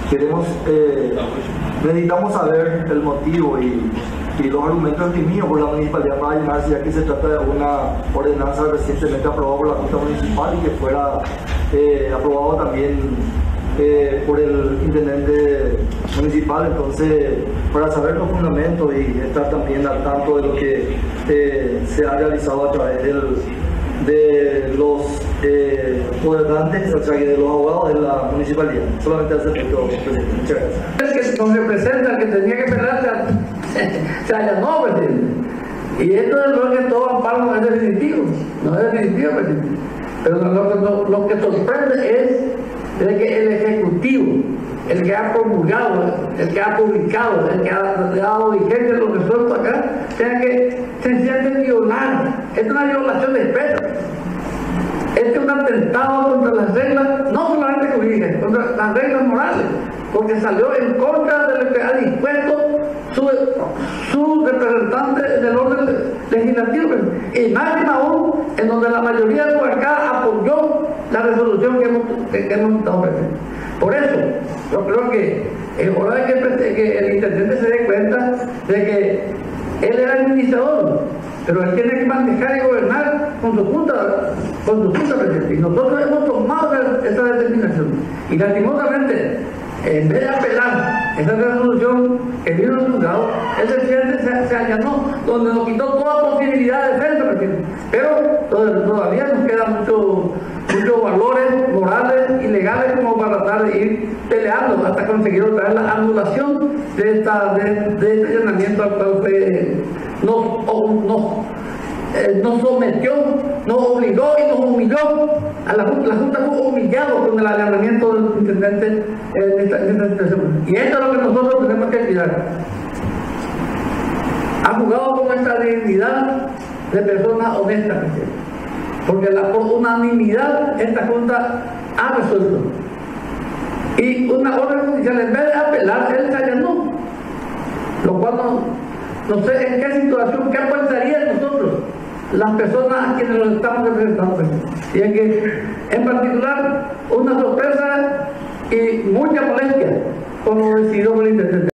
necesitamos saber el motivo y los argumentos esgrimidos por la municipalidad para llenarse, ya que se trata de una ordenanza recientemente aprobada por la Junta Municipal y que fuera aprobado también por el intendente municipal. Entonces, para saber los fundamentos y estar también al tanto de lo que se ha realizado a través de los gobernantes, o sea, de los abogados de la municipalidad. Solamente hace punto, presidente. Muchas gracias. Es que nos representa el que tenía que pelar se allanó, presidente. Y esto es lo que todo amparo no es definitivo, presidente. Pero lo que sorprende es de que el Ejecutivo, el que ha promulgado, el que ha publicado, el que ha dado vigencia a lo resuelto acá, tenga que sencillamente violar. Es una violación de expresa. Este es un atentado contra las reglas, no solamente jurídicas, contra las reglas morales, porque salió en contra de lo que ha dispuesto su representante del orden legislativo, y más aún en donde la mayoría de la bancada apoyó la resolución que hemos estado presentes. Por eso, yo creo que es hora de que el intendente se dé cuenta de que él era administrador, pero él tiene que manejar y gobernar con su junta, presidente. Y nosotros hemos tomado esa determinación. Y lastimosamente, en vez de apelar esa resolución que vino al juzgado, el presidente se allanó, donde nos quitó toda posibilidad de defensa, presidente. Pero todavía nos quedan muchos valores morales y legales como para tratar de ir peleando hasta conseguir otra vez la anulación de este allanamiento al cual nos sometió, nos obligó y nos humilló. La Junta fue humillado con el allanamiento del intendente en esta situación. Y esto es lo que nosotros tenemos que cuidar. Ha jugado con nuestra dignidad de personas honestas, porque por unanimidad esta Junta ha resuelto. Y una orden judicial, en vez de apelar, él se allanó. Lo cual no sé en qué situación, qué pensarían nosotros, las personas a quienes nos estamos representando. Y en que, en particular, una sorpresa y mucha molestia con lo decidido por el intendente.